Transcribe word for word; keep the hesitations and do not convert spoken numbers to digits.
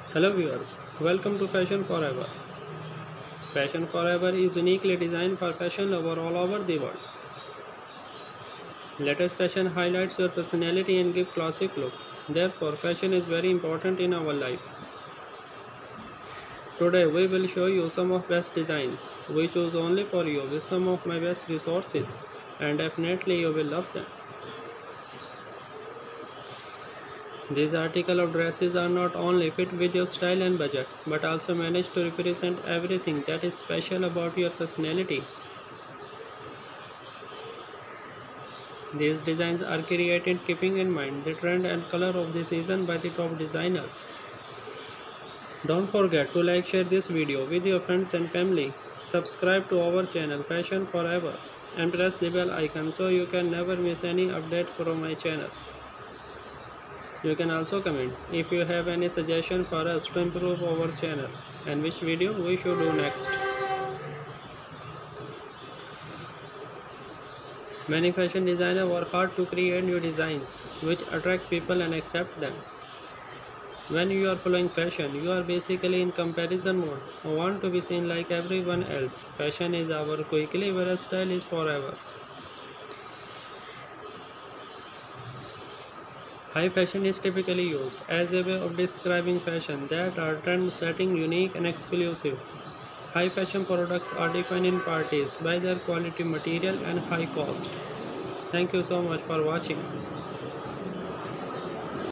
Hello viewers, welcome to Fashion Forever. Fashion Forever is uniquely designed for fashion lovers all over the world. Latest fashion highlights your personality and give classic look. Therefore, fashion is very important in our life. Today we will show you some of best designs we choose only for you with some of my best resources, and definitely you will love them. These articles of dresses are not only fit with your style and budget, but also manage to represent everything that is special about your personality. These designs are created keeping in mind the trend and color of the season by the top designers. Don't forget to like share this video with your friends and family. Subscribe to our channel Fashion Forever and press the bell icon so you can never miss any update from my channel. You can also comment if you have any suggestion for us to improve our channel and which video we should do next. Many fashion designers work hard to create new designs which attract people and accept them. When you are following fashion, you are basically in comparison mode or want to be seen like everyone else. Fashion is our quickly whereas style is forever. High fashion is typically used as a way of describing fashion that are trend-setting, unique and exclusive. High fashion products are defined in parties by their quality material and high cost. Thank you so much for watching.